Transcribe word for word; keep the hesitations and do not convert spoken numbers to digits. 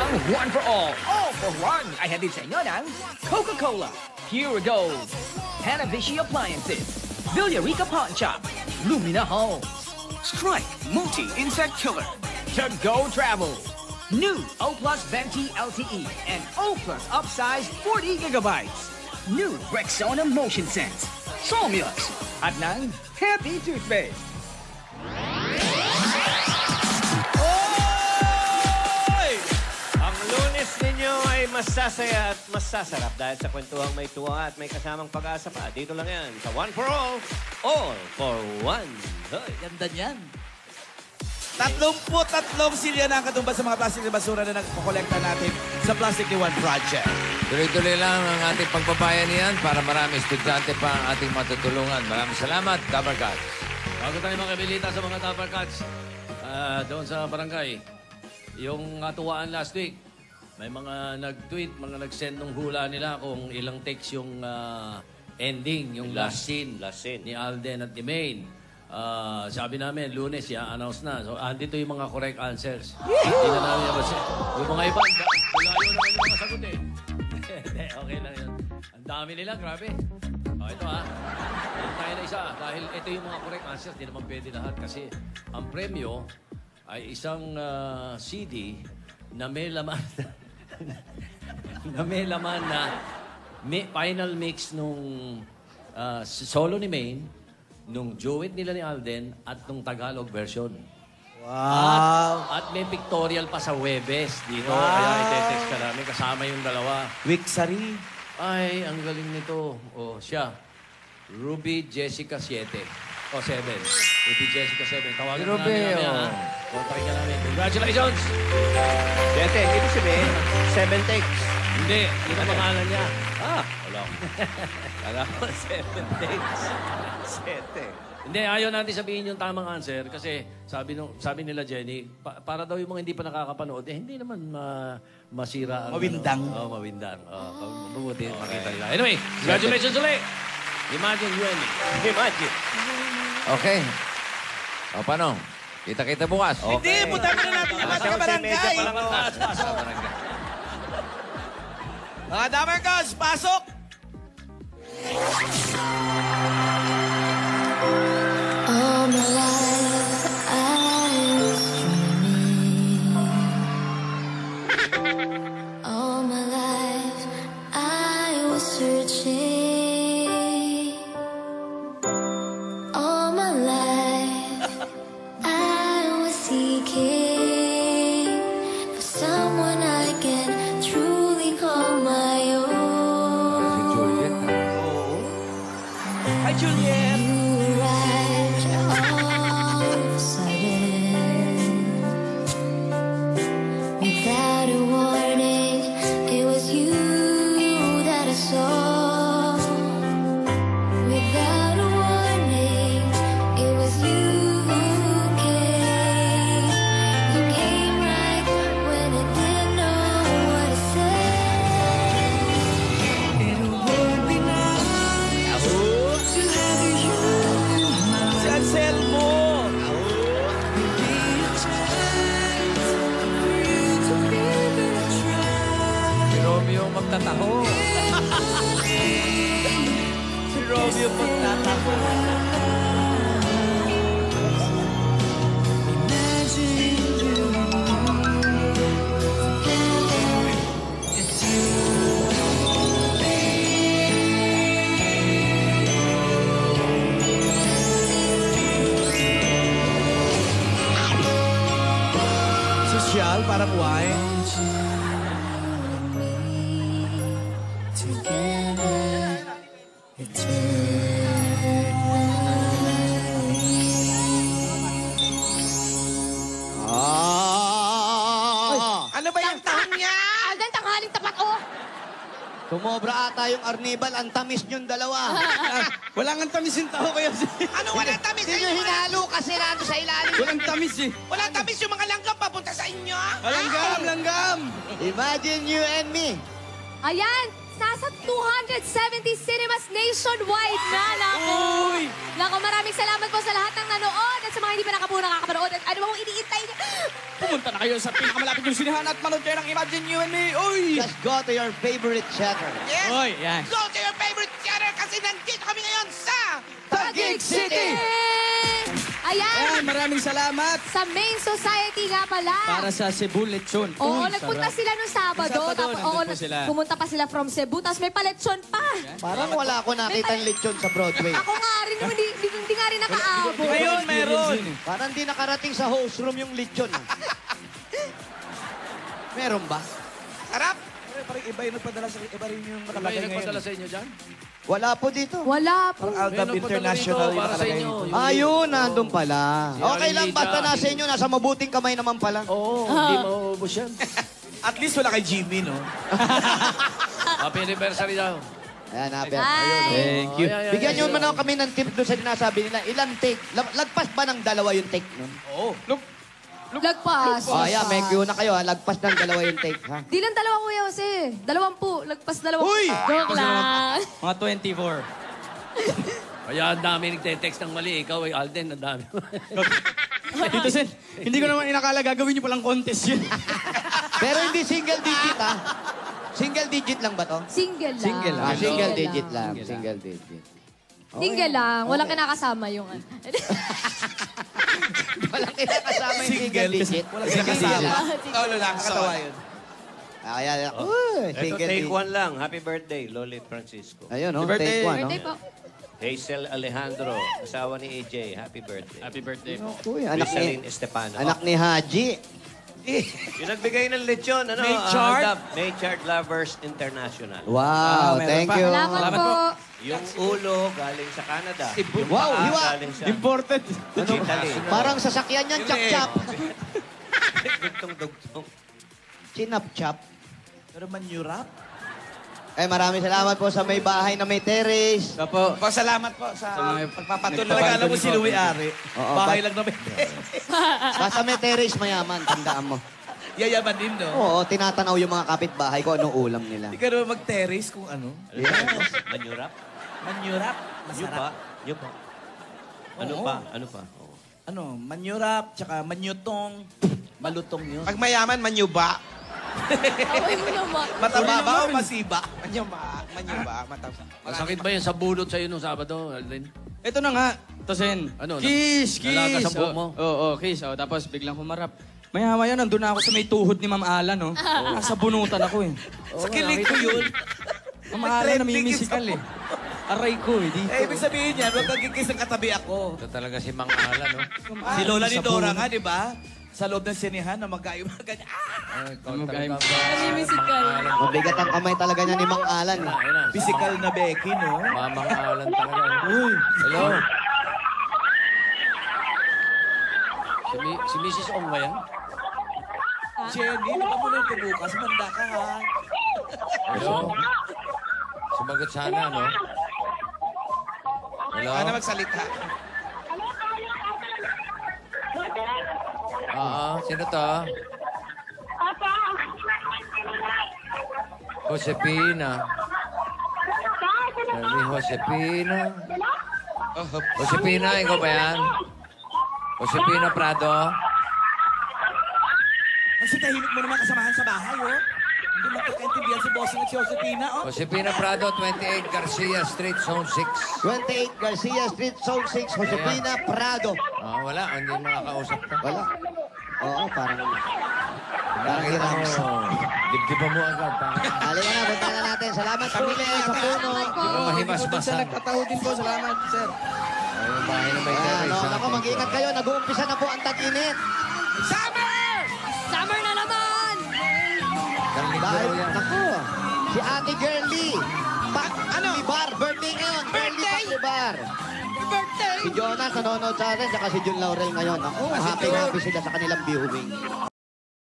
ang One for All, All for One ay hatid sa inyo ng Coca-Cola, Pure Gold, Hanabishi Appliances, Villarica Pawn Shop, Lumina Homes, Strike Multi-Insect Killer, To Go Travel, new O Plus Venti L T E and O Plus Upsize forty gigabytes, new Rexona Motion Sense, Solmux, at ng Happy Toothpaste. Oy! Ang Lunes ninyo ay masasaya at masasarap dahil sa kwentuhang may tuwa at may kasamang pag-asa pa. Dito lang yan sa One for All, All for One. Hoy, ganda niyan. Tatlumpu tatlong silya na ang katumbas sa mga plastic na basura na nagpakolekta natin sa Plastic One Project. Tuloy-tuloy lang ang ating pagbabayan niyan para marami estudyante pa ang ating matutulungan. Maraming salamat, Dapper Cats. Bago tayo makabilita sa mga Dapper Cats, uh, doon sa barangay, yung katuwaan last week, may mga nag-tweet, mga nag-send ng hula nila kung ilang takes yung uh, ending, yung last, last scene, last scene ni Alden at ni Maine. Uh, sabi namin, Lunes, i-announce na. So, andito yung mga correct answers. Hindi na namin yung, yung mga iba, dalayo naman yung mga sagot eh. Okay lang yun. Ang dami nila, grabe. O, ito ha. Ayan tayo na isa. Dahil ito yung mga correct answers, hindi naman pwede lahat. Kasi ang premyo ay isang uh, C D na may laman na may laman na may final mix nung uh, solo ni Maine, nung duet nila ni Alden at nung Tagalog version. Wow! At, at may pictorial pa sa Webes dito. Wow. Kaya ite-text ka namin kasama yung dalawa. Wixari. Ay, ang galing nito. O, siya. Ruby Jessica siete. O, seven. Ruby Jessica seven. Tawagan Ruby, na namin, oh. ha? Kontakin ka namin. Congratulations! Sete, ibig sabihin, seven takes. Hindi, yun ang pangalan niya. Ah, wala. Kala ko, seven takes. Sete. Hindi, ayaw natin sabihin yung tamang answer kasi sabi nung sabi nila Jenny, pa, para daw yung mga hindi pa nakakapanood, eh hindi naman ma, masira ang... Mawindang. Oo, oh, mawindang. Oo, oh, mabuti okay. Makita nila. Anyway, congratulations ulit! Imagine you and me. Imagine. Okay. O, paano? Kita-kita bukas. Okay. Hindi, punta na natin yung mga kabarangay. Mga Dapper Cats, pasok! All my life I was dreaming. All my life I was searching. All my life I was seeking for someone I can truly call my own. Hi, Juliet! Without a warning, it was you that I saw. Without a warning, it was you who came. You came right when I didn't know what to say. It would be nice to have you in my life. Si Anselmo! Romeo magtataho. Si Romeo magtataho. Sosyal, parang wine. Together, Ah! Ano ba yung tahong niya? Alden, tanghaling tapat, oh! Tumobra ata yung Arnibal. Ang tamis niyong dalawa. Wala nga tamis yung taho kayo. Ano walang tamis? Hindi nyo hinalo kasi nando sa ilalim. Walang tamis eh. Walang tamis yung mga langgam papunta sa inyo. Langgam, langgam. Imagine you and me. Ayan! nasa two hundred seventy cinemas nationwide na. Naku. Naku, maraming salamat po sa lahat ng nanood at sa mga hindi pa nakapuno nakakapanood. At ano mong iniintay niyo? Pumunta na kayo sa pinakamalapit yung sinihan at manood kayo ng Imagine You and Me. Uy! Just go to your favorite theater. Yes! Uy, yan. Go to your favorite theater kasi nandito kami ngayon sa Taguig City! Ayan, Ayan, maraming salamat. sa Main Society nga pala. Para sa Cebu Lechon. Oo, Uy, nagpunta sarap. sila nung Sabado. Nung Sabado, Tapos, nandun oo, po sila. pumunta pa sila from Cebu. Tapos may paletsyon pa. Parang wala ko nakita ng lechon sa Broadway. Ako nga rin, hindi, hindi, hindi nga rin nakaabot. Ngayon, meron. Parang di nakarating sa host room yung lechon. Meron ba? Sarap. Pero parang iba yung nagpadala sa iba rin yung May nakalagay nagpadala ngayon. sa inyo dyan? Wala po dito. Wala po. Parang Aldab May nagpadala International rito yung para sa nakalagay. inyo. Yung- Ayun, nandun pala. Si Okay lang, Arlita. basta nasa inyo, nasa mabuting kamay naman pala. Oo, hindi mauubos yan. At least wala kay Jimmy, no? Happy anniversary daw. Ayan, happy. Hi. Thank you. Oh, ayan, ayan, Bigyan nyo ayan. man ako kami ng tip doon sa sinasabi nila. Ilang take? Lag- Lagpas ba ng dalawa yung take nun? Oo. Look, Lagpas. Oh, ayan, may cue na kayo ha. Lagpas ng dalawa yung take, ha? Di lang dalawa, Kuya Jose. Dalawampu. Lagpas dalawampu. Uy! Joke lang. mga twenty-four. Kaya ang dami nagte-text ng mali. Ikaw ay Alden, ang dami. Dito, Sen, hindi ko naman inakala gagawin niyo palang contest yun. Pero hindi single digit, ha? Single digit lang ba to? Single lang. Single lang. Ah, single Single digit lang. lang. Single digit. Single lang. Walang kinakasama yung ano. Walang kinakasama yung single Single. digit. Walang kinakasama. Solo lang, Nakatawa solo. yun. Ah, Ayan, ayan. Uy, Ito, single take digit. one lang. Happy birthday, Lolit Francisco. Ayun, no? Happy birthday. Take one, no? Birthday po. Hazel Alejandro, asawa ni A J. Happy birthday. Happy birthday po. Uy, anak Rizalyn ni, Estepano. anak ni Haji. Yung nagbigay ng lechon, ano? Maychard? ah, Maychard Lovers International. Wow, Ah, meron thank pa. you. Salamat Salamat po. Yung ulo galing sa Canada. Yung Wow, paa hiwa. galing sa Imported. Italy. Parang sasakyan yan, chap-chap. Dugtong-dugtong. Chinap-chap. Pero man Europe? Eh, maraming salamat po sa may bahay na may terrace. Opo. Pasalamat po Sa sa mga pagpapatuloy. Talaga alam mo si Louie Ari. Oo, Bahay ba- lang namin. Basta may terrace, mayaman. Tandaan mo. Yayaman din, no? Oo, tinatanaw yung mga kapitbahay ko anong ulam nila. Hindi ka naman mag-terrace kung ano. Manyurap? Manyurap. Yung pa? Masarap. Yung pa? Ano Oo. pa? Ano pa? Oo. Ano, manyurap, tsaka manyutong. Malutong yun. Pag mayaman, manyuba. Away mo naman. Mataba ba o masiba? Manyuba. Manyuba. Mataba. Masakit ba yan sa bulot sa'yo nung Sabado, Alden? Ito na nga, Tosen. Ano, Kiss, nalaga kiss. sa buhok mo? Oo, oh, oh, kiss. Oh, tapos biglang humarap. Maya-maya, nandun na ako sa may tuhod ni Ma'am Ala, no? Nasa bunutan ako eh. Sa kilig ko yun. Ma'am Ala, namimisikal eh. Aray ko eh, dito. Eh, ibig sabihin yan, huwag kang kikis ng katabi ako. Ito talaga si Mang Ala, no? Si Lola ni Sa Dora puno. nga, di ba? Sa loob ng sinihan na magkayo mga ganyan. Ah! Ay, ikaw Ano talaga. kayo? Namimisikal. Mabigat ang kamay talaga niya ni Mang Alan. eh. Ayun na. Physical na Becky, no? Mamang Alan talaga. Uy. Hello? Si, Mi- si Missus Ong ba yan? Jenny, di ba mo lang ito bukas? Manda ka, ha? Hello? Sumagot sana, no? Hello? Ano magsalita? Oo, sino to? Josepina. Sabi, Josepina. Josepina, ikaw ba yan? Josepina Prado? Ang sitahimik mo naman kasamahan sa bahay, oh. Hindi mo pagkaintindihan si Bossing at si Josepina, oh. Josepina Prado, twenty-eight Garcia Street, Zone six. twenty-eight Garcia Street, Zone six, Josepina Prado. Ah, wala, hindi makakausap ka. Wala. Oo, parang... Parang Nakita mo, hirap. dibdiban mo agad. Parang Halika na, punta na natin. Salamat po ulit sa puno. hindi mo mahimas-masan. Nagkataho din po, salamat, sir. Ay, yung bahay na may Ayan, terrace. no, ah. naku, mag-iingat kayo. Nag-uumpisa na po ang tag-init. Summer! Summer na naman! Carlito Dahil, yan. naku, si Ate Girlie. Pak, ano? Libar, birthday ngayon. Girlie Birthday! Paklibar. Birthday! Si Jonas nanonood sa atin, saka si Jun Laurel ngayon. Ako, happy happy sila sa kanilang viewing.